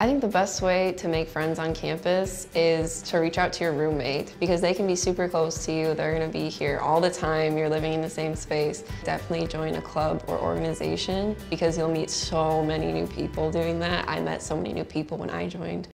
I think the best way to make friends on campus is to reach out to your roommate because they can be super close to you. They're gonna be here all the time. You're living in the same space. Definitely join a club or organization because you'll meet so many new people doing that. I met so many new people when I joined.